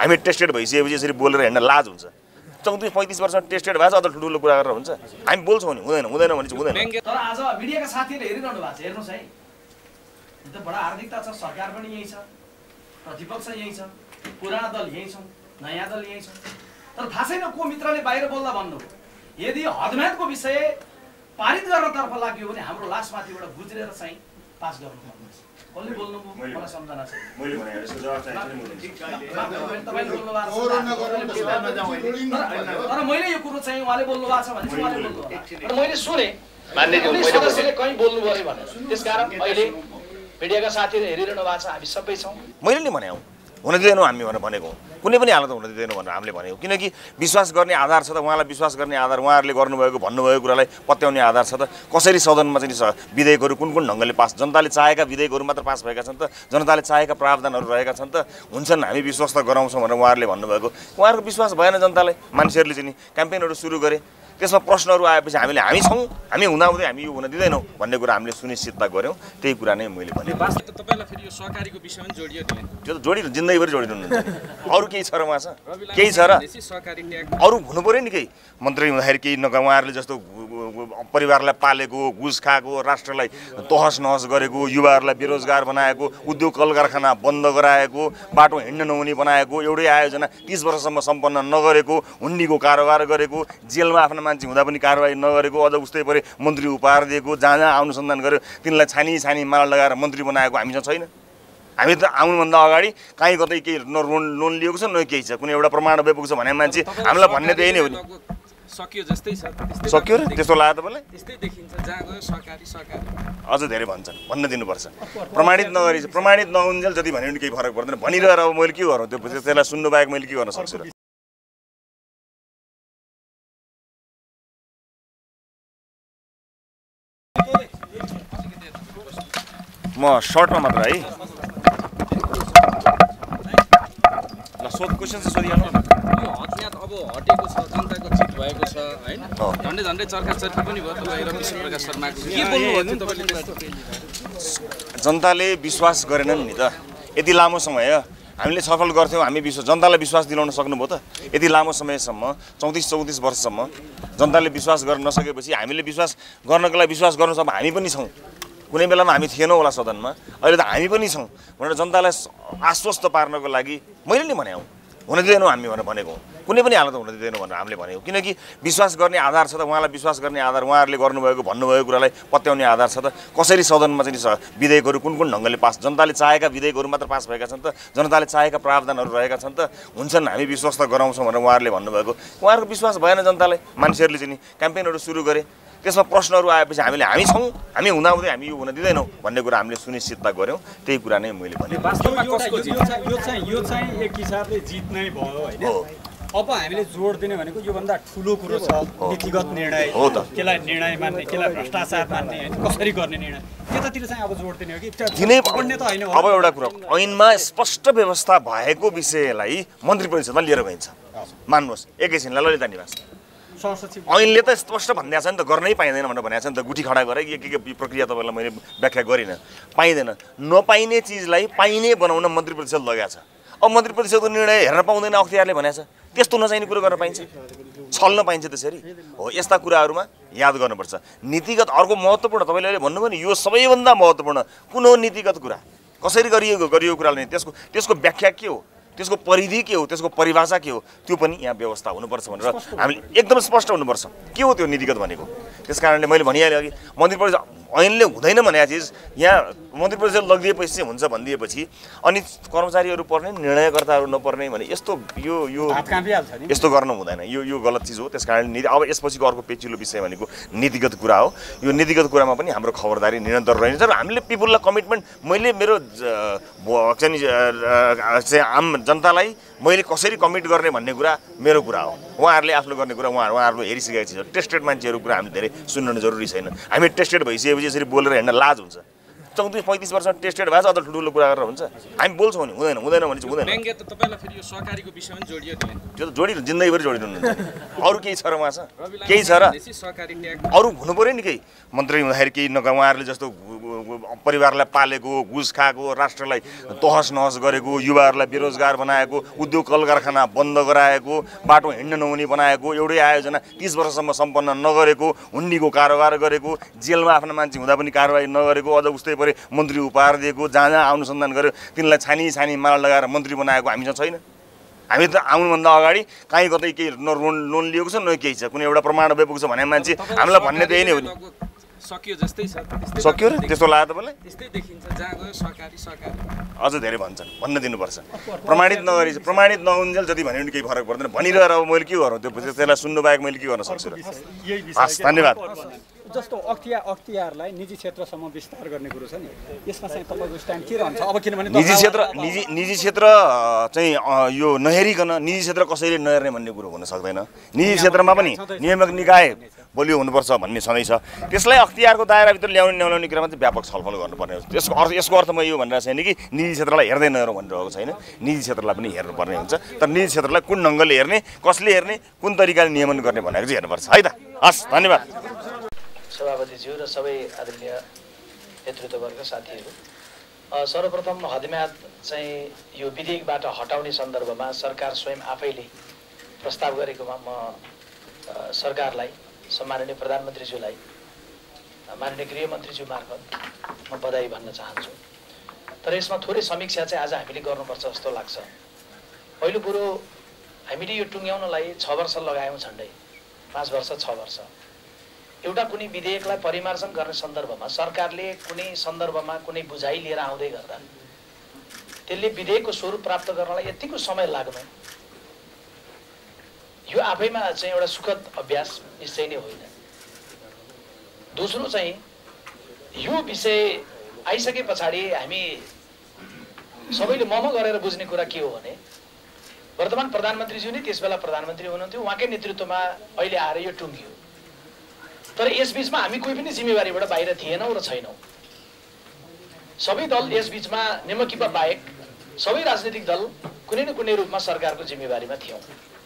हामी टेस्टेड भइसकेपछि यसरी बोलेर हिँड्न लाज हुन्छ। 34-35 वर्ष टेस्टेड भएछ अझ ठुलो कुरा गरेर हुन्छ? हामी बोल्छौँ नि हुँदैन हुँदैन भने चाहिँ हुँदैन। तर आज मिडियाका साथीहरूले हेरिरहनु भएको छ, हेर्नुहोस् है, यो त बडा हार्दिकता छ। सरकार पनि यही छ, प्रतिपक्ष यही छ, पुरानो दल यही छौँ, नयाँ दल यही छ। तर थाहा छैन को मित्रले बाहिर बोल्दा भन्नु। यदि हदम्यादको विषय पारित गर्नतर्फ लाग्यो भने हाम्रो लासमाथिबाट गुज्रेर चाहिँ पास गर्नुपर्छ। कसले बोल्नु मलाई सम्झना छैन। तर मैले यो कुरो चाहिँ उहाँले बोल्नु भएको छ भने चाहिँ उहाँले बोल्नु होला। तर मैले सुने सदस्यले कहीँ बोल्नु पऱ्यो भने त्यसकारण अहिले मिडियाका साथीहरू हेरिरहनु भएको छ, हामी सबै छौँ। मैले नि भने हुन दिँदैनौँ हामी भनेर भनेको, कुनै पनि हालत हुन दिँदैनौँ भनेर हामीले भनेको। किनकि विश्वास गर्ने आधार छ त, उहाँलाई विश्वास गर्ने आधार, उहाँहरूले गर्नुभएको भन्नुभएको कुरालाई पत्याउने आधार छ त। कसरी सदनमा चाहिँ विधेयकहरू कुन कुन ढङ्गले पास, जनताले चाहेका विधेयकहरू मात्र पास भएका छन् त, जनताले चाहेका प्रावधानहरू रहेका छन् त, हुन्छन् हामी विश्वास त गराउँछौँ भनेर उहाँहरूले भन्नुभएको। उहाँहरूको विश्वास भएन जनतालाई, मान्छेहरूले चाहिँ नि क्याम्पेनहरू सुरु गरे। त्यसमा प्रश्नहरू आएपछि हामी छौँ, हामी हुँदाहुँदै हामी यो हुन दिँदैनौँ भन्ने कुरा हामीले सुनिश्चितता गऱ्यौँ। त्यही कुरा नै मैले भने। तपाईलाई फेरि यो सहकारीको विषयमा जोडियो नि, त्यो त जोडिनु जिन्दगीभरि जोडिनु हुन्छ। अरू केही छ र उहाँ छ, केही छ र अरू हुनु पऱ्यो नि केही। मन्त्री हुँदाखेरि केही उहाँहरूले जस्तो परिवारलाई पालेको, घुस खाएको, राष्ट्रलाई तहस नहस गरेको, युवाहरूलाई बेरोजगार बनाएको, उद्योग कल कारखाना बन्द गराएको, बाटो हिँड्न नहुने बनाएको, एउटै आयोजना 30 वर्षसम्म सम्पन्न नगरेको, हुन्डीको कारोबार गरेको, जेलमा आफ्नो मान्छे हुँदा पनि कारबाही नगरेको, अझ उस्तै परे मन्त्री उपहार दिएको, जहाँ जहाँ अनुसन्धान गर्यो तिनलाई छानी माला लगाएर मन्त्री बनाएको हामीसँग छैन। हामी त आउनुभन्दा अगाडि कहीँ कतै केही लोन लिएको छ, न केही छ, कुनै एउटा प्रमाण पुग्छ भने मान्छे हामीलाई भन्ने त्यही नै हो नि। सकियो जस्तै छ, सक्यो र त्यस्तो लाग्यो तपाईँलाई? त्यस्तै देखिन्छ, जहाँ गयो सहकारी अझ धेरै भन्छन्, भन्न दिनुपर्छ। प्रमाणित नगरी प्रमाणित नहुन्जेल जति भन्यो भने केही फरक पर्दैन। भनिरहेर अब मैले के गरौँ, त्यसलाई सुन्नु बाहेक मैले के गर्न सक्छु र? म सर्टमा मात्र है ल सोध क्वेसन चाहिँ सोधिहाल्नु न। यो हदम्याद अब हटेको छ, जनताको जित भएको छ हैन, झन्डै चर्का-चर्की पनि भयो तपाईँ र विष्णुप्रकाश शर्माको। के बोल्नुभयो तपाईँले त्यस्तो? जनताले विश्वास गरेनन् नि त। यति लामो समय हामीले छलफल गर्थ्यौँ, हामी जनतालाई विश्वास दिलाउन सक्नुभयो त? यति लामो समयसम्म 34-34 वर्षसम्म जनताले विश्वास गर्न नसकेपछि हामीले विश्वास गर्नको लागि विश्वास गर्नु सक्छ। हामी पनि छौँ, कुनै बेलामा हामी थिएनौँ होला सदनमा, अहिले त हामी पनि छौँ भनेर जनतालाई आश्वस्त पार्नको लागि मैले नि भने हुन दिँदैनौँ हामी भनेर भनेको। कुनै पनि हालत हुन दिँदैनौँ भनेर हामीले भनेको। किनकि विश्वास गर्ने आधार छ त, उहाँलाई विश्वास गर्ने आधार, उहाँहरूले गर्नुभएको भन्नुभएको कुरालाई पत्याउने आधार छ त। कसरी सदनमा चाहिँ विधेयकहरू कुन कुन ढङ्गले पास, जनताले चाहेका विधेयकहरू मात्र पास भएका छन् त, जनताले चाहेका प्रावधानहरू रहेका छन् त, हुन्छन् हामी विश्वास त गराउँछौँ भनेर उहाँहरूले भन्नुभएको। उहाँहरूको विश्वास भएन जनतालाई, मान्छेहरूले चाहिँ नि क्याम्पेनहरू सुरु गरे। त्यसमा प्रश्नहरू आएपछि हामी छौँ, हामी हुँदाहुँदै हामी यो हुन दिँदैनौँ भन्ने कुरा हामीले सुनिश्चितता गऱ्यौँ। त्यही कुरा नै मैले भने। वास्तवमा यो चाहिँ एक हिसाबले जित नै भयो होइन। अब हामीले जोड दिने भनेको योभन्दा ठुलो कुरो छ, नीतिगत निर्णय हो त। केलाई निर्णय मान्ने, केलाई भ्रष्टाचार मान्ने, कसरी गर्ने निर्णय, त्यतातिर चाहिँ अब जोड दिने हो कि दिनै पर्ने त होइन। अब एउटा कुरा, ऐनमा स्पष्ट व्यवस्था भएको विषयलाई मन्त्री परिषदमा लिएर गइन्छ। मान्नुहोस् एकैछिनलाई ललिता निवास ऐनले त स्पष्ट भनिदिएको छ नि त, गर्नै पाइँदैन भनेर भनेको छ नि त। गुठी खडा गरेर के प्रक्रिया तपाईँलाई मैले व्याख्या गरिनँ, पाइँदैन। नपाइने चिजलाई पाइने बनाउन मन्त्री परिषद लगाएको छ। अब मन्त्री परिषदको निर्णय हेर्न पाउँदैन अख्तियारले भनेको छ, त्यस्तो नचाहिने कुरो गर्न पाइन्छ, छल्न पाइन्छ त्यसरी हो। यस्ता कुराहरूमा याद गर्नुपर्छ। नीतिगत अर्को महत्त्वपूर्ण तपाईँले अहिले भन्नुभयो नि, यो सबैभन्दा महत्त्वपूर्ण कुन हो नीतिगत कुरा, कसरी गरिएको कुराले त्यसको व्याख्या के हो, त्यसको परिधि के हो, त्यसको परिभाषा के हो, त्यो पनि यहाँ व्यवस्था हुनुपर्छ भनेर हामीले एकदम स्पष्ट हुनुपर्छ के हो त्यो नीतिगत भनेको। त्यसकारणले मैले भनिहालेँ अघि, मन्त्री परिषद ऐनले हुँदैन भनेको चिज यहाँ मन्त्री परिषद लगिदिएपछि चाहिँ हुन्छ भनिदिएपछि अनि कर्मचारीहरू पर्ने, निर्णयकर्ताहरू नपर्ने भने यस्तो यस्तो गर्नु हुँदैन। यो गलत चिज हो। त्यसकारणले अब यसपछिको अर्को पेचिलो विषय भनेको नीतिगत कुरा हो। यो नीतिगत कुरामा पनि हाम्रो खबरदारी निरन्तर रहन्छ र हामीले पिपुललाई कमिटमेन्ट, मैले मेरो चाहिँ आम जनतालाई मैले कसरी कमिट गर्ने भन्ने कुरा मेरो कुरा हो। उहाँहरूले आफ्नो गर्ने कुरा उहाँहरूले हेरिसकेका चिजहरू, टेस्टेड मान्छेहरू कुरा हामीले धेरै सुन्नु जरुरी छैन। हामी टेस्टेड भइसकेपछि यसरी बोलेर हिँड्न लाज हुन्छ। 34-35 वर्ष टेस्टेड भएछ अझ ठुलो कुरा गरेर हुन्छ? हामी बोल्छौँ नि हुँदैन भने चाहिँ हुँदैन। व्यङ्ग्य त तपाईँलाई फेरि यो सहकारीको विषयमा जोडियो नि, त्यो त जोडिनु जिन्दगीभरि जोडिनु हुन्छ। अरू केही छ र उहाँ छ, केही छ र सहकारी अरू हुनु पऱ्यो नि केही। मन्त्री हुँदाखेरि केही उहाँहरूले जस्तो परिवारलाई पालेको, घुस खाएको, राष्ट्रलाई तहस नहस गरेको, युवाहरूलाई बेरोजगार बनाएको, उद्योग कल कारखाना बन्द गराएको, बाटो हिँड्न नहुने बनाएको, एउटै आयोजना 30 वर्षसम्म सम्पन्न नगरेको, हुन्डीको कारोबार गरेको, जेलमा आफ्ना मान्छे हुँदा पनि कारबाही नगरेको, अझ उस्तै परे मन्त्री उपहार दिएको, जहाँ जहाँ अनुसन्धान गर्यो तिनलाई छानी माला लगाएर मन्त्री बनाएको हामीसँग छैन। हामी त आउनुभन्दा अगाडि कहीँ कतै केही लोन लिएको छ न केही छ, कुनै एउटा प्रमाण भइपुग्छ भने मान्छे हामीलाई भन्ने त यही नै हो नि। सकियो जस्तै छ, सक्यो र त्यस्तो लाग्यो तपाईँलाई? त्यस्तै देखिन्छ, जहाँ गयो सरकारी अझ धेरै भन्छन्, भन्न दिनुपर्छ। प्रमाणित नहुन्जेल जति भन्यो भने केही फरक पर्दैन। भनिरहेर अब मैले के गर्नु, त्यसलाई सुन्नु बाहेक मैले के गर्न सक्छु र? हस्, धन्यवाद। जस्तो अख्तियारलाई निजी क्षेत्रसम्म विस्तार गर्ने कुरो छ नि, यसमा चाहिँ तपाईँको स्ट्यान्ड के रहन्छ? अब किनभने निजी क्षेत्र चाहिँ यो नहेरिकन निजी क्षेत्र कसैले नहेर्ने भन्ने कुरो हुन सक्दैन। निजी क्षेत्रमा पनि नियामक निकाय बलियो हुनुपर्छ भन्ने सधैँ छ। त्यसलाई अख्तियारको दायराभित्र ल्याउने कुरामा चाहिँ व्यापक छलफल गर्नुपर्ने हो। यसको अर्थ म यो भनेर छैन कि निजी क्षेत्रलाई हेर्दै नहेरौँ भनिरहेको छैन। निजी क्षेत्रलाई पनि हेर्नुपर्ने हुन्छ, तर निजी क्षेत्रलाई कुन ढङ्गले हेर्ने, कसले हेर्ने, कुन तरिकाले नियमन गर्ने भनेको चाहिँ हेर्नुपर्छ है त। हस्, धन्यवाद। सभापतिज्यू र सबै आदरणीय नेतृत्ववर्ग साथीहरू, सर्वप्रथम हदम्याद चाहिँ यो विधेयकबाट हटाउने सन्दर्भमा सरकार स्वयं आफैले प्रस्ताव गरेकोमा म सरकारलाई, सम्माननीय प्रधानमन्त्रीज्यूलाई, माननीय गृहमन्त्रीज्यू मार्फत म बधाई भन्न चाहन्छु। तर यसमा थोरै समीक्षा चाहिँ आज हामीले गर्नुपर्छ जस्तो लाग्छ। पहिलो कुरो, हामीले यो टुङ्ग्याउनलाई 6 वर्ष लगायौँ, झन्डै 5 वर्ष 6 वर्ष। एउटा कुनै विधेयकलाई परिमार्जन गर्ने सन्दर्भमा सरकारले कुनै सन्दर्भमा कुनै बुझाइ लिएर आउँदै गर्दा त्यसले विधेयकको स्वरूप प्राप्त गर्नलाई यतिको समय लाग्नु, यो आफैमा चाहिँ एउटा सुखद अभ्यास निश्चय नै होइन। दोस्रो चाहिँ यो विषय आइसके पछाडि हामी सबैले मम गरेर बुझ्ने कुरा के हो भने, वर्तमान प्रधानमन्त्रीज्यू नै त्यसबेला प्रधानमन्त्री हुनुहुन्थ्यो, उहाँकै नेतृत्वमा अहिले आएर यो टुङ्गियो। तर यसबीचमा हामी कोही पनि जिम्मेवारीबाट बाहिर थिएनौँ र छैनौँ। सबै दल यसबीचमा नेमकिपा बाहेक सबै राजनीतिक दल कुनै न कुनै रूपमा सरकारको जिम्मेवारीमा थियौँ।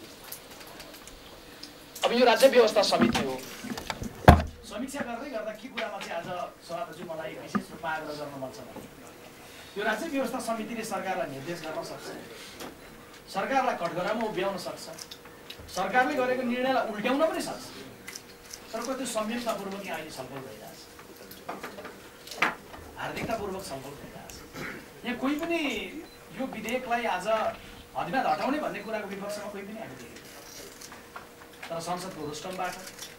अब यो राज्य व्यवस्था समिति हो। समीक्षा गर्दै गर्दा के कुरामा चाहिँ आज सभापति मलाई विशेष रूपमा आग्रह गर्न मन छ भने, यो राज्य व्यवस्था समितिले सरकारलाई निर्देश गर्न सक्छ, सरकारलाई कठघरामा उभ्याउन सक्छ, सरकारले गरेको निर्णयलाई उल्ट्याउन पनि सक्छ। तर त्यो संयमतापूर्वक यहाँ अहिले छलफल भइरहेछ, हार्दिकतापूर्वक छलफल भइरहेछ। यहाँ कोही पनि यो विधेयकलाई आज हदम्याद हटाउने भन्ने कुराको विपक्षमा कोही पनि हामी देखेको, तर संसदको रोस्टमबाट,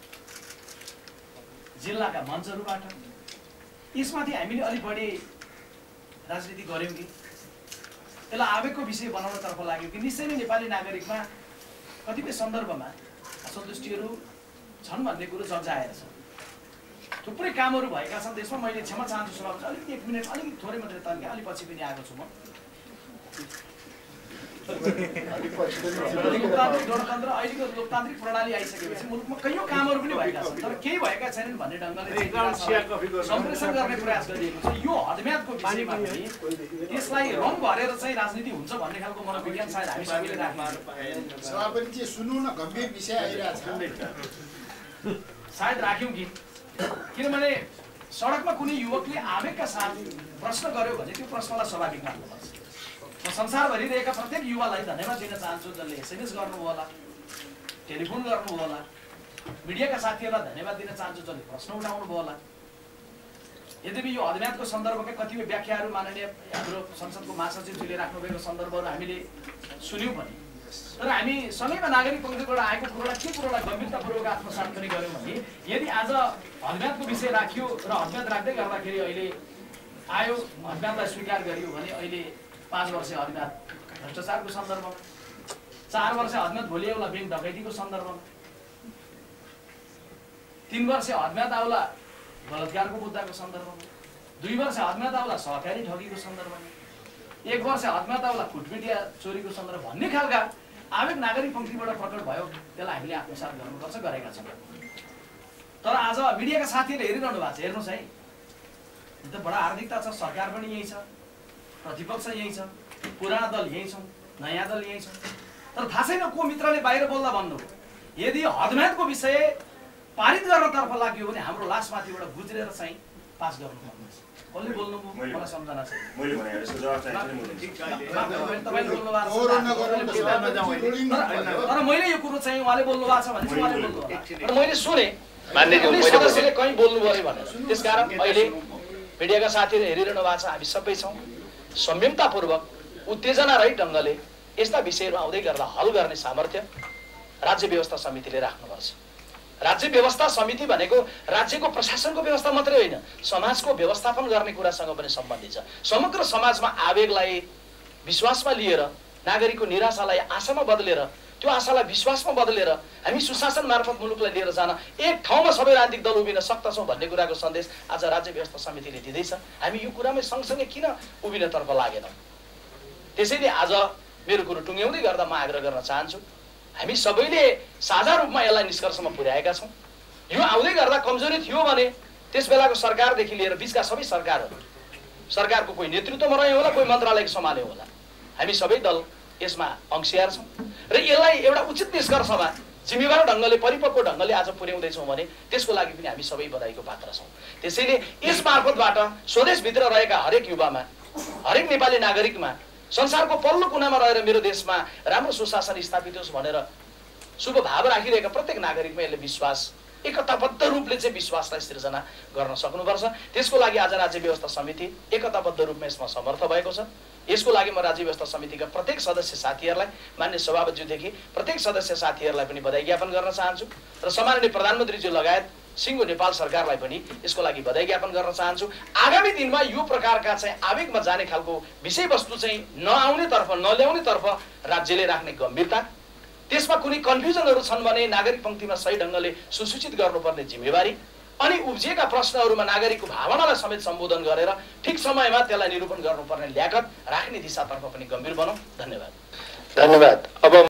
जिल्लाका मञ्चहरूबाट यसमाथि हामीले अलिक बढी राजनीति गऱ्यौँ कि त्यसलाई आवेगको विषय बनाउनतर्फ लाग्यो कि निश्चय नै नेपाली नागरिकमा कतिपय सन्दर्भमा असन्तुष्टिहरू छन् भन्ने कुरो जग्जाएर छ। थुप्रै कामहरू भएका छन् त्यसमा। मैले क्षमा चाहन्छु सभापति, अलिकति 1 मिनट अलिकति थोरै मात्रै तन्के, अलि पछि पनि आएको छु म। लोकतान्त्रिक गणतन्त्र, अहिलेको लोकतान्त्रिक प्रणाली आइसकेपछि मुलुकमा कैयौँ कामहरू पनि भएका छन्, तर केही भएका छैनन् भन्ने ढङ्गले सम्प्रेषण गर्ने प्रयास गरिएको छ। यो हदम्यादको विषयमा पनि त्यसलाई रङ भरेर चाहिँ राजनीति हुन्छ भन्ने खालको मनोविज्ञान सायद हामी सबैले राख्यौँ। सभापति सुन्नु न, गम्भीर विषय आइरहेछ, सायद राख्यौँ कि, किनभने सडकमा कुनै युवकले आवेगका साथ प्रश्न गर्यो भने त्यो प्रश्नलाई स्वाभाविक मान्नुपर्छ। म संसारभरि रहेका प्रत्येक युवालाई धन्यवाद दिन चाहन्छु जसले एसएमएस गर्नुभयो होला, टेलिफोन गर्नुभयो होला, मिडियाका साथीहरूलाई धन्यवाद दिन चाहन्छु जसले प्रश्न उठाउनुभयो होला। यद्यपि यो हदम्यादको सन्दर्भका कतिपय व्याख्याहरू माननीय हाम्रो संसदको महासचिवजीले राख्नुभएको सन्दर्भहरू हामीले सुन्यौँ पनि, तर हामी सँगैमा नागरिक पक्षबाट आएको कुरोलाई के कुरोलाई गम्भीरतापूर्वक आत्मसात पनि गऱ्यौँ भने, यदि आज हदम्यादको विषय राखियो र हदम्याद राख्दै गर्दाखेरि अहिले आयो, हदम्यादलाई स्वीकार गरियो भने अहिले 5 वर्ष हदम्याद भ्रष्टाचारको सन्दर्भमा, 4 वर्ष हदम्याद भोलि आउला ब्याङ्क डकैतीको सन्दर्भमा, 3 वर्ष हदम्याद आउला बलात्कारको मुद्दाको सन्दर्भमा, 2 वर्ष हदम्याद आउला सहकारी ठगीको सन्दर्भमा, 1 वर्ष हदम्याद आउला कुटमिटिया चोरीको सन्दर्भ भन्ने खालका आवेग नागरिक पङ्क्तिबाट प्रकट भयो। त्यसलाई हामीले आत्मसात गर्नुपर्छ, गरेका छौँ। तर आज मिडियाका साथीहरूले हेरिरहनु भएको छ, हेर्नुहोस् है, त बडा हार्दिकता छ। सरकार पनि यही छ, प्रतिपक्ष यही छ, पुराना दल यही छौँ, नयाँ दल यही छौँ, तर थाहा छैन को मित्रले बाहिर बोल्दा भन्नु। यदि हदम्यादको विषय पारित गर्नतर्फ लाग्यो भने हाम्रो लासमाथिबाट गुज्रेर चाहिँ पास गर्नुपर्ने कसले बोल्नु मलाई सम्झना छैन मैले भने यसको जवाफ चाहिन्छ नि तपाईले बोल्नु भएको छ तर मैले यो कुरो चाहिँ उहाँले बोल्नु भएको छ भने चाहिँ उहाँले बोल्नु भयो र मैले सुने मान्यज्यू सदस्यले कहीँ बोल्नु पर्यो भनेर त्यसकारण अहिले मिडियाका साथीहरू हेरिरहनु भएको छ हामी सबै छौँ संयमतापूर्वक उत्तेजना रहित ढङ्गले यस्ता विषयहरू आउँदै गर्दा हल गर्ने सामर्थ्य राज्य व्यवस्था समितिले राख्नुपर्छ राज्य व्यवस्था समिति भनेको राज्यको प्रशासनको व्यवस्था मात्रै होइन समाजको व्यवस्थापन गर्ने कुरासँग पनि सम्बन्धित छ समग्र समाजमा आवेगलाई विश्वासमा लिएर नागरिकको निराशालाई आशामा बदलेर त्यो आशालाई विश्वासमा बदलेर हामी सुशासन मार्फत मुलुकलाई लिएर जान एक ठाउँमा सबै राजनीतिक दल उभिन सक्दछौँ भन्ने कुराको सन्देश आज राज्य व्यवस्था समितिले दिँदैछ हामी यो कुरामै सँगसँगै किन उभिनतर्फ लागेनौँ त्यसैले आज मेरो कुरो टुङ्ग्याउँदै गर्दा म आग्रह गर्न चाहन्छु हामी सबैले साझा रूपमा यसलाई निष्कर्षमा पुर्याएका छौँ यो आउँदै गर्दा कमजोरी थियो भने त्यस बेलाको सरकारदेखि लिएर बिचका सबै सरकारहरू सरकारको कोही नेतृत्वमा रह्यो होला कोही मन्त्रालयको सम्हाल्यो होला हामी सबै दल यसमा अंशियार छौँ र यसलाई एउटा उचित निष्कर्षमा जिम्मेवार ढङ्गले परिपक्व ढङ्गले आज पुर्याउँदैछौँ भने त्यसको लागि पनि हामी सबै बधाईको पात्र छौँ त्यसैले यस मार्फतबाट स्वदेशभित्र रहेका हरेक युवामा हरेक नेपाली नागरिकमा संसारको पल्लो कुनामा रहेर मेरो देशमा राम्रो सुशासन स्थापित होस् भनेर शुभ भाव राखिरहेका प्रत्येक नागरिकमा यसले विश्वास एकताबद्ध रूपले चाहिँ विश्वासलाई सिर्जना गर्न सक्नुपर्छ त्यसको लागि आज राज्य व्यवस्था समिति एकताबद्ध रूपमा यसमा समर्थ भएको छ यसको लागि म राज्य व्यवस्था समितिका प्रत्येक सदस्य साथीहरूलाई मान्य सभापतिज्यूदेखि प्रत्येक सदस्य साथीहरूलाई पनि बधाई ज्ञापन गर्न चाहन्छु र सम्माननीय प्रधानमन्त्रीज्यू लगायत सिङ्गो नेपाल सरकारलाई पनि यसको लागि बधाई ज्ञापन गर्न चाहन्छु आगामी दिनमा यो प्रकारका चाहिँ आवेगमा जाने खालको विषयवस्तु चाहिँ नआउनेतर्फ नल्याउनेतर्फ राज्यले राख्ने गम्भीरता त्यसमा कुनै कन्फ्युजनहरू छन् भने नागरिक पंक्तिमा सही ढङ्गले सुसूचित गर्नुपर्ने जिम्मेवारी अनि उब्जिएका प्रश्नहरूमा नागरिकको भावनालाई समेत सम्बोधन गरेर ठिक समयमा त्यसलाई निरूपण गर्नुपर्ने ल्याकत राख्ने दिशातर्फ पनि गम्भीर बनौँ धन्यवाद। अब